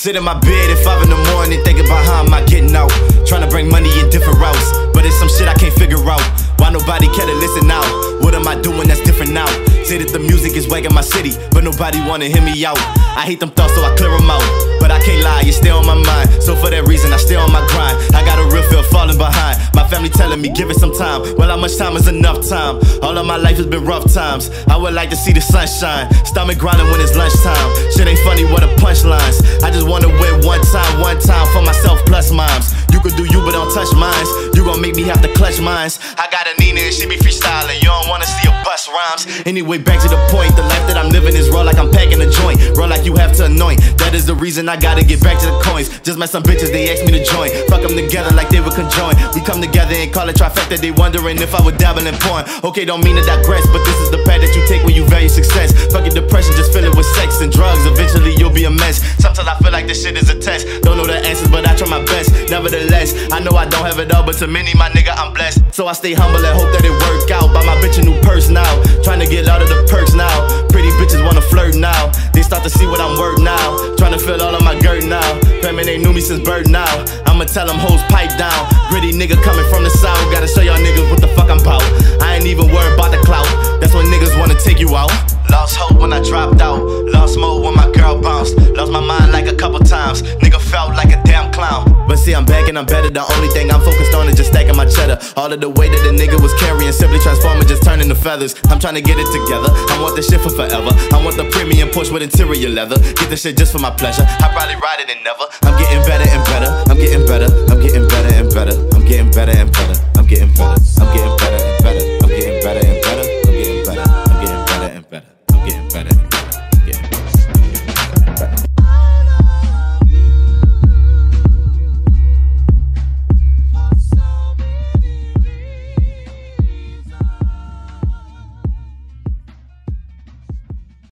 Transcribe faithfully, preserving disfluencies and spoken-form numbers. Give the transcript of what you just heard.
Sit in my bed at five in the morning thinking about how am I getting out. Trying to bring money in different routes, but it's some shit I can't figure out. Why nobody care to listen out? What am I doing that's different now? Say that the music is wagging my city, but nobody wanna hear me out. I hate them thoughts so I clear them out, but I can't lie, you're still on my mind. So for that reason I stay on my grind. I got a real feel falling behind. My family telling me give it some time. Well, how much time is enough time? All of my life has been rough times. I would like to see the sunshine. Stomach grinding when it's lunchtime. Shit ain't funny, what a punchlines. I just wanna win one time, one time for myself plus mimes. You could do you but don't touch mines. You gon' make me have to clutch mines. I got a Nina and she be freestyling. You don't wanna see a bust rhymes. Anyway, back to the point. The life that I'm living is raw like I'm packing a joint. Raw like you have to anoint. That is the reason I gotta get back to the coins. Just met some bitches, they asked me to join. Fuck them together like they were conjoined. We come together and call it trifecta. They wondering if I would dabble in porn. Okay, don't mean to digress, but this is the path that you take when you value success. Fuck your depression, just fill it with sex and drugs. Eventually you'll be a mess. Sometimes I feel like this shit is a test. Don't know the answers, but I try my best. Nevertheless, I know I don't have it all, but to many, my nigga, I'm blessed. So I stay humble and hope that it work out. Buy my bitch a new purse now. Trying to get out of the perks now. Pretty bitches wanna flirt now. They start to see what I'm worth now. Trying to fill all of my girth now. Family they knew me since birth now. I'ma tell them hoes pipe down. Gritty nigga coming from the south. Gotta show y'all niggas what the fuck I'm bout. I ain't even worried about the clout. That's when niggas wanna take you out. Lost hope when I dropped out. Lost mode when my girl bounced. Lost my mind like a couple times. Nigga felt like a damn clown. But see, I'm back and I'm better. The only thing I'm focused on is just stacking my cheddar. All of the weight that the nigga was carrying, simply transforming, just turning to feathers. I'm trying to get it together. I want this shit for forever. I want the premium Porsche with interior leather. Get this shit just for my pleasure. I probably ride it and never. I'm getting better and better. I'm getting better. I'm getting better and better. I'm getting better and better. I'm getting better. I'm getting better and better.